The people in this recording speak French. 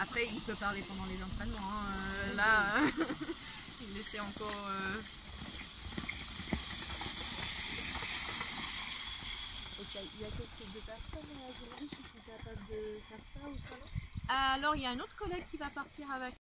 Après, il peut parler pendant les entraînements. Hein. Là, il essaie encore. Il y a quelques personnes aujourd'hui qui sont capables de faire ça ou ça? Alors, il y a un autre collègue qui va partir avec.